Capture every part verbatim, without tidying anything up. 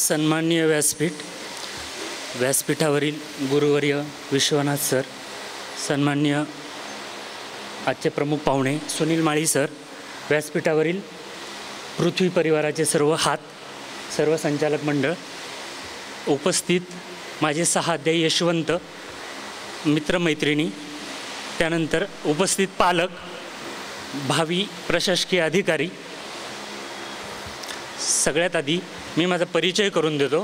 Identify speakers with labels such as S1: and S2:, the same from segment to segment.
S1: सन्माननीय व्यासपीठ, व्यासपीठावरील गुरुवर्य विश्वनाथ सर, सन्माननीय आजचे प्रमुख पाहुणे सुनील माळी सर, व्यासपीठावरील पृथ्वी परिवाराचे सर्व हात, सर्व संचालक मंडळ, उपस्थित माझे सहाध्यायी यशवंत, मित्रमैत्रिणी, त्यानंतर उपस्थित पालक, भावी प्रशासकीय अधिकारी, सगळ्यात आधी मी माझा परिचय करून देतो.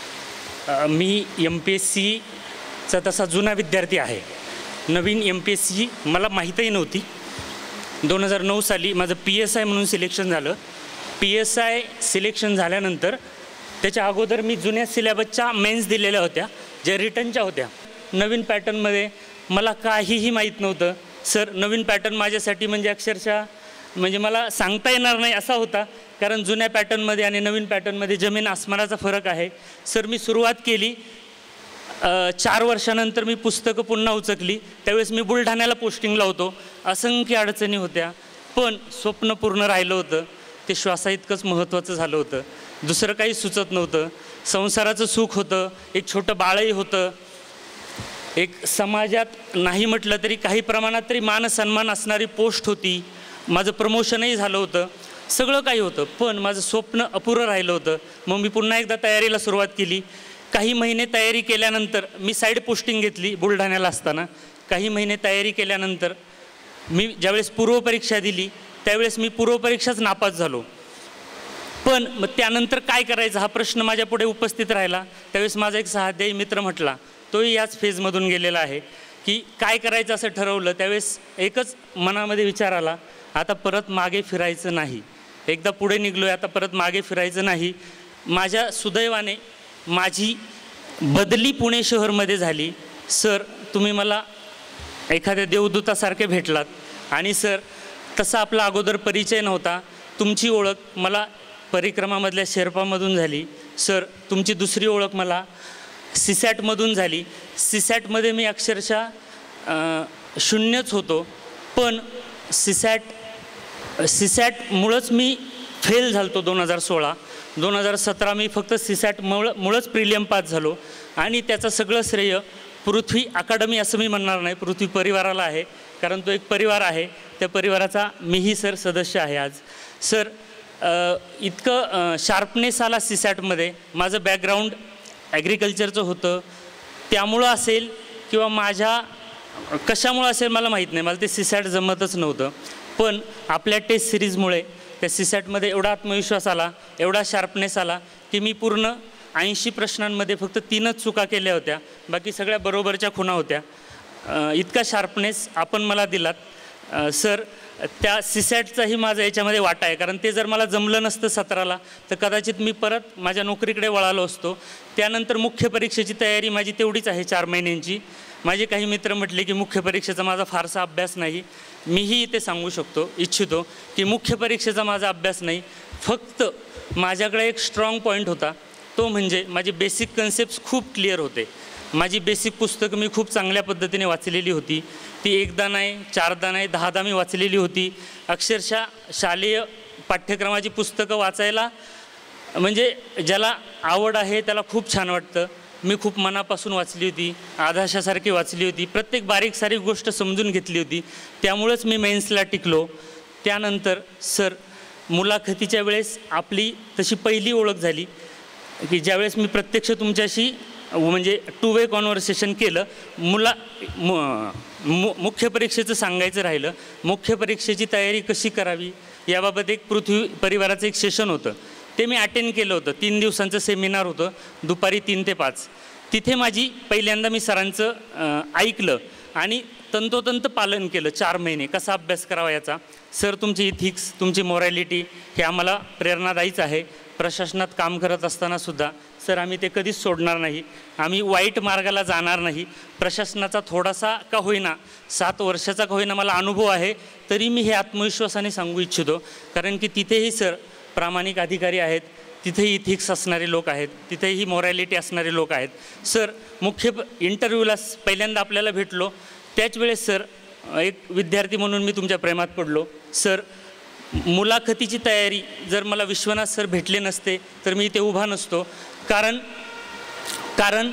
S1: मी एम पी एस सीचा तसा जुना विद्यार्थी आहे. नवीन एम पी एस सी मला माहीतही नव्हती. दोन हजार नऊ साली माझं पी एस आय म्हणून सिलेक्शन झालं. पी एस आय सिलेक्शन झाल्यानंतर त्याच्या अगोदर मी जुन्या सिलेबसच्या मेन्स दिलेल्या होत्या, ज्या रिटर्नच्या होत्या. नवीन पॅटर्नमध्ये मला काहीही माहीत नव्हतं. सर, नवीन पॅटर्न माझ्यासाठी म्हणजे अक्षरशः म्हणजे मला सांगता येणार नाही असा होता, कारण जुन्या पॅटर्नमध्ये आणि नवीन पॅटर्नमध्ये जमीन आसमानाचा फरक आहे. सर, मी सुरुवात केली. चार वर्षानंतर मी पुस्तकं पुन्हा उचकली. त्यावेळेस मी बुलढाण्याला पोस्टिंगला होतो. असंख्य अडचणी होत्या, पण स्वप्न पूर्ण राहिलं होतं. ते श्वासाइतकंच महत्त्वाचं झालं होतं. दुसरं काही सुचत नव्हतं. संसाराचं सुख होतं, एक छोटं बाळही होतं, एक समाजात नाही म्हटलं तरी काही प्रमाणात तरी मान सन्मान असणारी पोस्ट होती. माझं प्रमोशनही झालं होतं, सगळं काही होतं, पण माझं स्वप्न अपुरं राहिलं होतं. मग मी पुन्हा एकदा तयारीला सुरुवात केली. काही महिने तयारी केल्यानंतर मी साईड पोस्टिंग घेतली बुलढाण्याला असताना. काही महिने तयारी केल्यानंतर मी ज्यावेळेस पूर्वपरीक्षा दिली त्यावेळेस मी पूर्वपरीक्षाच नापास झालो. पण मग त्यानंतर काय करायचं हा प्रश्न माझ्यापुढे उपस्थित राहिला. त्यावेळेस माझा एक सहाध्यायी मित्र म्हटला, तोही याच फेजमधून गेलेला आहे, की काय करायचं असं ठरवलं. त्यावेळेस एकच मनामध्ये विचार आला, आता परत मागे फिरायचं नाही. एकदा पुढे निघलो आहे, आता परत मागे फिरायचं नाही. माझ्या सुदैवाने माझी बदली पुणे शहरमध्ये झाली. सर, तुम्ही मला एखाद्या देवदूतासारखे भेटलात. आणि सर, तसा आपला अगोदर परिचय नव्हता. तुमची ओळख मला परिक्रमामधल्या शेर्पामधून झाली. सर, तुमची दुसरी ओळख मला सीसॅटमधून झाली. सीसॅटमध्ये मी अक्षरशः शून्यच होतो, पण सीसॅट सीसॅटमुळंच मी फेल झालो होतो. दोन हजार सोळा दोन हजार सतरा मी फक्त सीसॅटमुळं मुळंच प्रिलियम पास झालो. आणि त्याचं सगळं श्रेय पृथ्वी अकादमी असं मी म्हणणार नाही, पृथ्वी परिवाराला आहे, कारण तो एक परिवार आहे. त्या परिवाराचा मीही सर सदस्य आहे आज. सर, इतकं शार्पनेस आला सीसॅटमध्ये. माझं बॅकग्राऊंड ॲग्रिकल्चरचं होतं, त्यामुळं असेल किंवा माझ्या कशामुळं असेल मला माहीत नाही, मला ते सीसॅट जमतच नव्हतं. पण आपल्या टेस्ट सिरीजमुळे त्या सीसॅटमध्ये एवढा आत्मविश्वास आला, एवढा शार्पनेस आला, की मी पूर्ण ऐंशी प्रश्नांमध्ये फक्त तीनच चुका केल्या होत्या, बाकी सगळ्या बरोबरच्या खुणा होत्या. इतका शार्पनेस आपण मला दिलात. सर, त्या सीसॅटचाही माझा याच्यामध्ये वाटा आहे, कारण ते जर मला जमलं नसतं सतराला तर कदाचित मी परत माझ्या नोकरीकडे वळालो असतो. त्यानंतर मुख्य परीक्षेची तयारी माझी तेवढीच आहे, चार महिन्यांची. माझे काही मित्र म्हटले की मुख्य परीक्षेचा माझा फारसा अभ्यास नाही. मीही इथे सांगू शकतो इच्छितो की मुख्य परीक्षेचा माझा अभ्यास नाही. फक्त माझ्याकडे एक स्ट्रॉंग पॉईंट होता, तो म्हणजे माझे बेसिक कन्सेप्ट्स खूप क्लिअर होते. माझी बेसिक पुस्तकं मी खूप चांगल्या पद्धतीने वाचलेली होती. ती एकदा नाही, चारदा नाही, दहादा मी वाचलेली होती. अक्षरशः शालेय पाठ्यक्रमाची पुस्तकं वाचायला म्हणजे ज्याला आवड आहे त्याला खूप छान वाटतं. मी खूप मनापासून वाचली होती, आधाशासारखी वाचली होती. प्रत्येक बारीक सारीक गोष्ट समजून घेतली होती. त्यामुळंच मी मेन्सला टिकलो. त्यानंतर सर, मुलाखतीच्या वेळेस आपली तशी पहिली ओळख झाली, की ज्यावेळेस मी प्रत्यक्ष तुमच्याशी म्हणजे टू वे कॉन्व्हर्सेशन केलं. मुला मु मुख्य परीक्षेचं सांगायचं राहिलं. मुख्य परीक्षेची तयारी कशी करावी याबाबत एक पृथ्वी परिवाराचं एक सेशन होतं, ते मी अटेंड केलं होतं. तीन दिवसांचं सेमिनार होतं, दुपारी तीन ते पाच. तिथे माझी पहिल्यांदा मी सरांचं ऐकलं आणि तंतोतंत पालन केलं. चार महिने कसा अभ्यास करावा याचा. सर, तुमची इथिक्स, तुमची मोरॅलिटी हे आम्हाला प्रेरणादायीच आहे. प्रशासनात काम करत असतानासुद्धा सर, आम्ही ते कधीच सोडणार नाही. आम्ही वाईट मार्गाला जाणार नाही. प्रशासनाचा थोडासा का होईना, सात वर्षाचा का होईना मला अनुभव आहे, तरी मी हे आत्मविश्वासाने सांगू इच्छितो. कारण की तिथेही सर प्रामाणिक अधिकारी आहेत, तिथेही इथिक्स असणारे लोक आहेत, तिथेही मोरॅलिटी असणारे लोक आहेत. सर, मुख्य इंटरव्ह्यूला पहिल्यांदा आपल्याला भेटलो त्याच वेळेस सर, एक विद्यार्थी म्हणून मी तुमच्या प्रेमात पडलो. सर, मुलाखतीची तयारी जर मला विश्वनाथ सर भेटले नसते तर मी इथे उभा नसतो. कारण कारण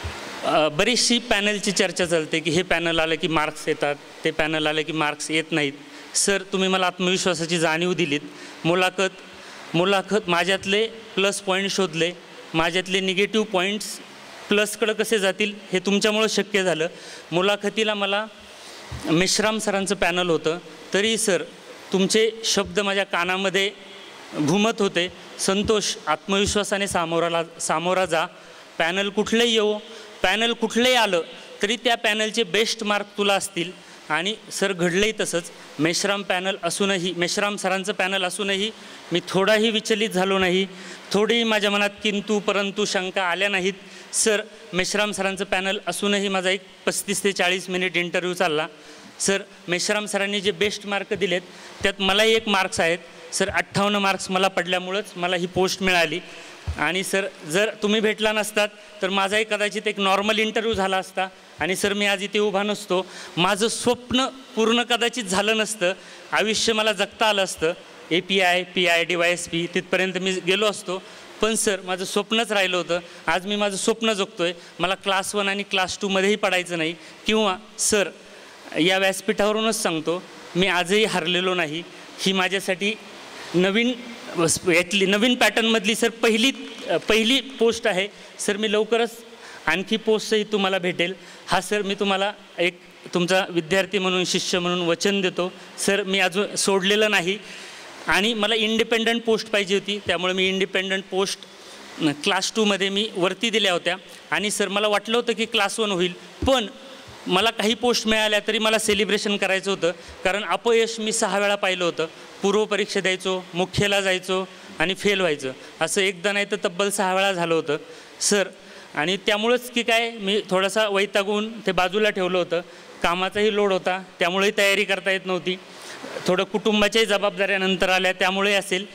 S1: बरीचशी पॅनलची चर्चा चालते की हे पॅनल आलं की मार्क्स येतात, ते पॅनल आलं की मार्क्स येत नाहीत. सर, तुम्ही मला आत्मविश्वासाची जाणीव दिलीत. मुलाखत मुलाखत माझ्यातले प्लस पॉईंट शोधले, माझ्यातले निगेटिव्ह पॉईंट्स प्लसकडं कसे जातील हे तुमच्यामुळं शक्य झालं. मुलाखतीला मला मेश्राम सरांचं पॅनल होतं, तरी सर तुमचे शब्द माझ्या कानामध्ये घुमत होते. संतोष, आत्मविश्वासाने सामोराला सामोरा जा. पॅनल कुठलंही येवो, पॅनल कुठलंही आलं तरी त्या पॅनलचे बेस्ट मार्क तुला असतील. आणि सर घडलंही तसंच. मेश्राम पॅनल असूनही, मेश्राम सरांचं पॅनल असूनही मी थोडाही विचलित झालो नाही, थोडीही माझ्या मनात किंतु परंतु शंका आल्या नाहीत. सर, मेश्राम सरांचं पॅनल असूनही माझा एक पस्तीस ते चाळीस मिनिट इंटरव्ह्यू चालला. सर, मेश्राम सरांनी जे बेस्ट मार्क दिलेत त्यात मलाही एक मार्क्स आहेत. सर, अठ्ठावन्न मार्क्स मला पडल्यामुळंच मला ही पोस्ट मिळाली. आणि सर, जर तुम्ही भेटला नसतात तर माझाही कदाचित एक नॉर्मल इंटरव्ह्यू झाला असता आणि सर मी आज इथे उभा नसतो. माझं स्वप्न पूर्ण कदाचित झालं नसतं, आयुष्य मला जगता आलं असतं. A P I, P I, D Y S P तिथपर्यंत मी गेलो असतो. पण सर, माझं स्वप्नच राहिलं होतं. आज मी माझं स्वप्न जगतोय. मला क्लास वन आणि क्लास टूमध्येही पडायचं नाही. किंवा सर, या व्यासपीठावरूनच सांगतो, मी आजही हरलेलो नाही. ही माझ्यासाठी नवीन यातली नवीन पॅटर्नमधली सर पहिली पहिली पोस्ट आहे. सर, मी लवकरच आणखी पोस्टही तुम्हाला भेटेल. हा सर, मी तुम्हाला एक तुमचा विद्यार्थी म्हणून, शिष्य म्हणून वचन देतो. सर, मी अजून सोडलेलं नाही. आणि मला इंडिपेंडंट पोस्ट पाहिजे होती, त्यामुळे मी इंडिपेंडंट पोस्ट क्लास टूमध्ये मी वरती दिल्या होत्या. आणि सर, मला वाटलं होतं की क्लास वन होईल, पण मला काही पोस्ट मिळाल्या तरी मला सेलिब्रेशन करायचं होतं. कारण अपयश मी सहा वेळा पाहिलं होतं. पूर्वपरीक्षा द्यायचो, मुख्यला जायचो आणि फेल व्हायचं, असं एकदा नाही तर तब्बल सहा वेळा झालं होतं सर. आणि त्यामुळंच की काय, मी थोडासा वैतागून ते बाजूला ठेवलं होतं. कामाचाही लोड होता, त्यामुळेही तयारी करता येत नव्हती. थोडं कुटुंबाच्याही जबाबदाऱ्यानंतर आल्या, त्यामुळे असेल.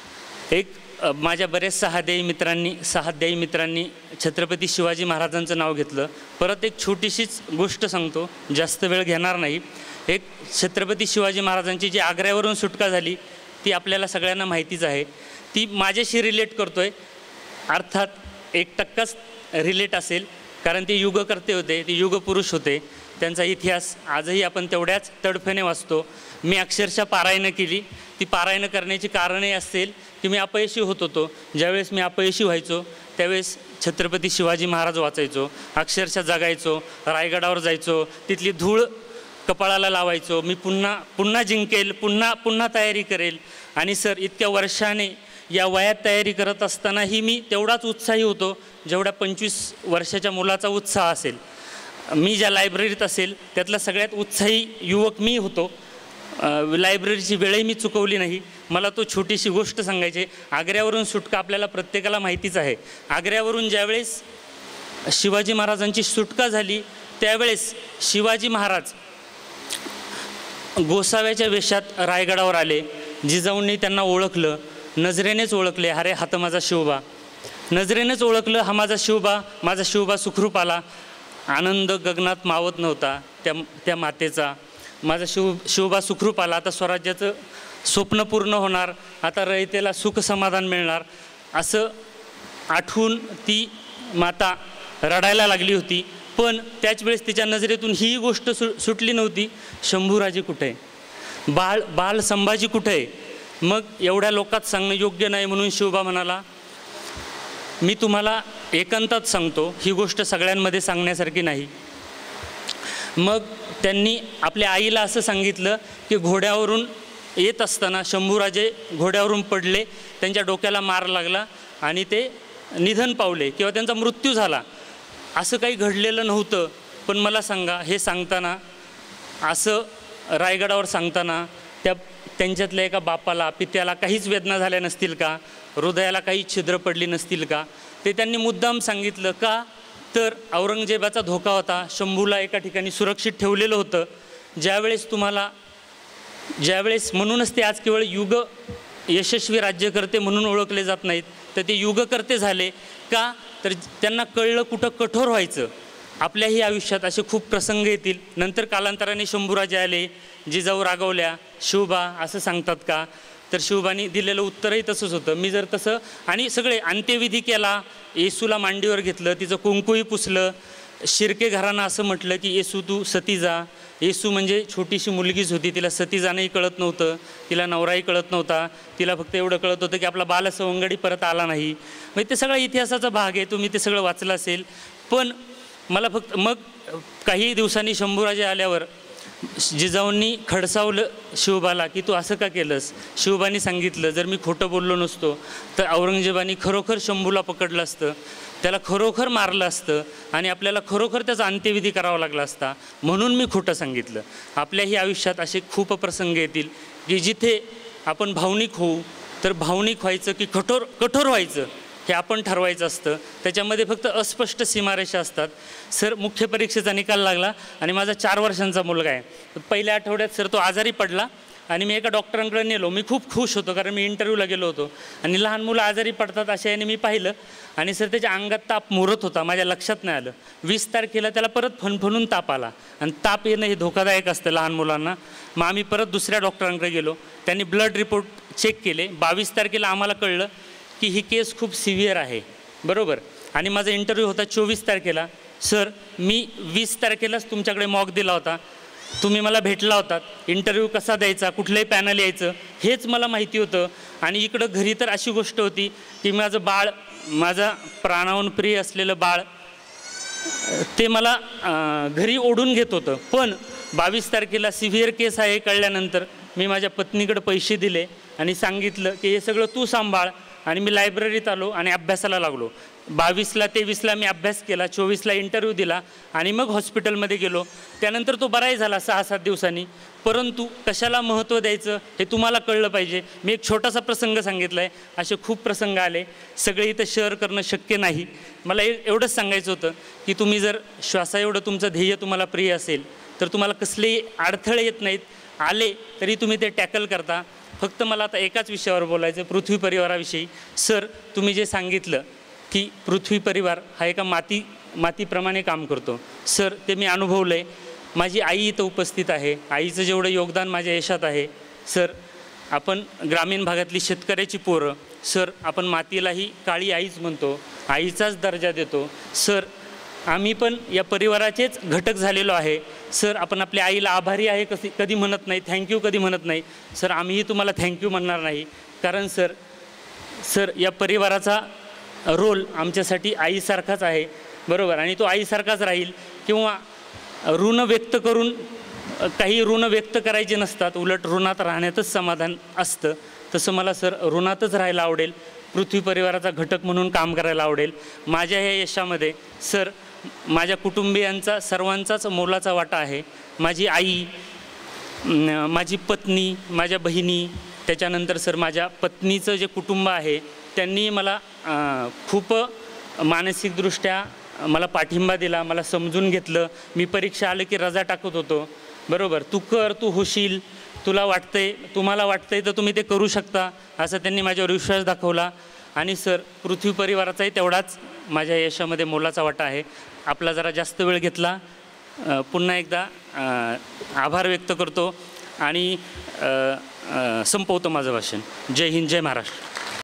S1: एक माझ्या बरेच सहाध्यायी मित्रांनी सहाध्यायी मित्रांनी छत्रपती शिवाजी महाराजांचं नाव घेतलं. परत एक छोटीशीच गोष्ट सांगतो, जास्त वेळ घेणार नाही. एक छत्रपती शिवाजी महाराजांची जी आग्र्यावरून सुटका झाली ती आपल्याला सगळ्यांना माहितीच आहे. ती माझ्याशी रिलेट करतो आहे. अर्थात एक टक्काच रिलेट असेल, कारण ते युगकर्ते होते, ते युगपुरुष होते. त्यांचा इतिहास आजही आपण तेवढ्याच तडफेने वाचतो. मी अक्षरशः पारायणं केली. ती पारायणं करण्याची कारणही असेल की मी अपयशी होत होतो. ज्यावेळेस मी अपयशी व्हायचो त्यावेळेस छत्रपती शिवाजी महाराज वाचायचो, अक्षरशः जगायचो, रायगडावर जायचो, तिथली धूळ कपाळाला लावायचो. मी पुन्हा पुन्हा जिंकेल, पुन्हा पुन्हा तयारी करेल. आणि सर, इतक्या वर्षाने या वयात तयारी करत असतानाही मी तेवढाच उत्साही होतो जेवढ्या पंचवीस वर्षाच्या मुलाचा उत्साह असेल. मी ज्या लायब्ररीत असेल त्यातला सगळ्यात उत्साही युवक मी होतो. लायब्ररीची वेळही मी चुकवली नाही. मला तो छोटीशी गोष्ट सांगायची. आग्र्यावरून सुटका आपल्याला प्रत्येकाला माहितीच आहे. आग्र्यावरून ज्यावेळेस शिवाजी महाराजांची सुटका झाली त्यावेळेस शिवाजी महाराज गोसाव्याच्या वेशात रायगडावर आले. जिजाऊंनी त्यांना ओळखलं, नजरेनेच ओळखले. अरे, हा तर माझा शिवबा. नजरेनेच ओळखलं, हा माझा शिवबा, माझा शिवबा सुखरूप आला. आनंद गगनात मावत नव्हता त्या त्या मातेचा. माझा शिव शिवबा सुखरूप आला. आता स्वराज्याचं स्वप्न पूर्ण होणार, आता रयतेला सुख समाधान मिळणार, असं आठवून ती माता रडायला लागली होती. पण त्याच वेळेस तिच्या नजरेतून ही गोष्ट सु सुटली नव्हती, शंभूराजे कुठे आहे, बाळ बाल संभाजी कुठे आहे. मग एवढ्या लोकात सांगणं योग्य नाही म्हणून शिवबा म्हणाला, मी तुम्हाला एकांतात सांगतो, ही गोष्ट सगळ्यांमध्ये सांगण्यासारखी नाही. मग त्यांनी आपल्या आईला असं सांगितलं की घोड्यावरून येत असताना शंभूराजे घोड्यावरून पडले, त्यांच्या डोक्याला मार लागला आणि ते निधन पावले किंवा त्यांचा मृत्यू झाला. असं काही घडलेलं नव्हतं. पण मला सांगा, हे सांगताना, असं रायगडावर सांगताना त्या त्यांच्यातल्या एका बापाला, पित्याला काहीच वेदना झाल्या नसतील का, हृदयाला काही छिद्र पडली नसतील का? ते त्यांनी मुद्दाम सांगितलं का, तर औरंगजेबाचा धोका होता. शंभूला एका ठिकाणी सुरक्षित ठेवलेलं होतं. ज्यावेळेस तुम्हाला ज्यावेळेस म्हणूनच ते आज केवळ युग यशस्वी राज्यकर्ते म्हणून ओळखले जात नाहीत, तर ते युगकर्ते झाले का, तर त्यांना कळलं कुठं कठोर व्हायचं. आपल्याही आयुष्यात असे खूप प्रसंग येतील. नंतर कालांतराने शंभूराजे आले, जिजाऊ रागवल्या, शिवबा असं सांगतात का, तर शिवबानी दिलेलं उत्तरही तसंच होतं, मी जर तसं, आणि सगळे अंत्यविधी केला, येसूला मांडीवर घेतलं, तिचं कुंकूही पुसलं. शिर्के घराणं असं म्हटलं की येसू तू सती जा. येसू म्हणजे छोटीशी मुलगीच होती, तिला सती जाणंही कळत नव्हतं, तिला नवराही कळत नव्हता, तिला फक्त एवढं कळत होतं की आपला बालसवंगडी परत आला नाही. म्हणजे ते सगळा इतिहासाचा भाग आहे, तुम्ही ते सगळं वाचलं असेल. पण मला फक्त मग काही दिवसांनी शंभूराजे आल्यावर जिजाऊंनी खडसावलं शिवबाला की तू असं का केलंस. शिवबानी सांगितलं जर मी खोटं बोललो नसतो तर औरंगजेबानी खरोखर शंभूला पकडलं असतं, त्याला खरोखर मारलं असतं आणि आपल्याला खरोखर त्याचा अंत्यविधी करावा लागला असता, म्हणून मी खोटं सांगितलं. आपल्याही आयुष्यात असे खूप प्रसंग येतील की जिथे आपण भावनिक होऊ, तर भावनिक व्हायचं की कठोर कठोर व्हायचं हे आपण ठरवायचं असतं. त्याच्यामध्ये फक्त अस्पष्ट सीमारेषा असतात. सर मुख्य परीक्षेचा निकाल लागला आणि माझा चार वर्षांचा मुलगा आहे. पहिल्या आठवड्यात सर तो आजारी पडला आणि मी एका डॉक्टरांकडे नेलो. मी खूप खुश होतो कारण मी इंटरव्ह्यूला गेलो होतो आणि लहान मुलं आजारी पडतात अशा याने मी पाहिलं आणि सर त्याच्या अंगात ताप मुरत होता, माझ्या लक्षात नाही आलं. वीस तारखेला त्याला परत फणफणून ताप आला आणि ताप येणं हे धोकादायक असतं लहान मुलांना. मग आम्ही परत दुसऱ्या डॉक्टरांकडे गेलो, त्यांनी ब्लड रिपोर्ट चेक केले. बावीस तारखेला आम्हाला कळलं की ही केस खूप सिव्हिअर आहे, बरोबर. आणि माझा इंटरव्ह्यू होता चोवीस तारखेला. सर मी वीस तारखेलाच तुमच्याकडे मॉक दिला होता, तुम्ही मला भेटला होतात, इंटरव्ह्यू कसा द्यायचा, कुठलंही पॅनल यायचं हेच मला माहिती होतं. आणि इकडं घरी तर अशी गोष्ट होती की माझं बाळ, माझा प्राणाहून प्रिय असलेलं बाळ, ते मला घरी ओढून घेत होतं. पण बावीस तारखेला सिव्हिअर केस आहे कळल्यानंतर मी माझ्या पत्नीकडे पैसे दिले आणि सांगितलं की हे सगळं तू सांभाळ. आणि मी लायब्ररीत आलो आणि अभ्यासाला लागलो. बावीसला तेवीसला मी अभ्यास केला, चोवीसला इंटरव्ह्यू दिला आणि मग हॉस्पिटलमध्ये गेलो. त्यानंतर तो बराही झाला सहा सात दिवसांनी. परंतु कशाला महत्त्व द्यायचं हे तुम्हाला कळलं पाहिजे. मी एक छोटासा प्रसंग सांगितला आहे, असे खूप प्रसंग आले, सगळे इथं शेअर करणं शक्य नाही. मला एवढंच सांगायचं होतं की तुम्ही जर श्वासा एवढं तुमचं ध्येय तुम्हाला प्रिय असेल तर तुम्हाला कसलेही अडथळे येत नाहीत, आले तरी तुम्ही ते टॅकल करता. फक्त मला आता एकाच विषयावर बोलायचं, पृथ्वी परिवाराविषयी. सर तुम्ही जे सांगितलं की पृथ्वी परिवार हा एका माती मातीप्रमाणे काम करतो, सर ते मी अनुभवलं आहे. माझी आई इथं उपस्थित आहे, आईचं जेवढं योगदान माझ्या यशात आहे. सर आपण ग्रामीण भागातली शेतकऱ्याची पोरं, सर आपण मातीलाही काळी आईच म्हणतो, आईचाच दर्जा देतो. सर आम्ही पण या परिवाराचेच घटक झालेलो आहे. सर आपण आपल्या आईला आभारी आहे कधी कधी म्हणत नाही, थँक्यू कधी म्हणत नाही. सर आम्हीही तुम्हाला थँक्यू म्हणणार नाही, कारण सर सर या परिवाराचा रोल आमच्यासाठी आईसारखाच आहे, बरोबर. आणि तो आईसारखाच राहील. किंवा ऋण व्यक्त करून काही ऋण व्यक्त करायचे नसतात, उलट ऋणात राहण्यातच समाधान असतं. तसं मला सर ऋणातच राहायला आवडेल, पृथ्वी परिवाराचा घटक म्हणून काम करायला आवडेल. माझ्या ह्या यशामध्ये सर माझ्या कुटुंबियांचा सर्वांचाच मोलाचा वाटा आहे. माझी आई, माझी पत्नी, माझ्या बहिणी, त्याच्यानंतर सर माझ्या पत्नीचं जे कुटुंब आहे त्यांनी मला खूप मानसिकदृष्ट्या मला पाठिंबा दिला, मला समजून घेतलं. मी परीक्षा आलं की रजा टाकत होतो, बरोबर. तू कर, तू होशील, तुला वाटतंय, तुम्हाला वाटतंय तर तुम्ही ते करू शकता, असं त्यांनी माझ्यावर विश्वास दाखवला. आणि सर पृथ्वी परिवाराचाही तेवढाच माझ्या यशामध्ये मोलाचा वाटा आहे. आपला जरा जास्त वेळ घेतला, पुन्हा एकदा आभार व्यक्त करतो आणि संपवतो माझं भाषण. जय हिंद, जय महाराष्ट्र.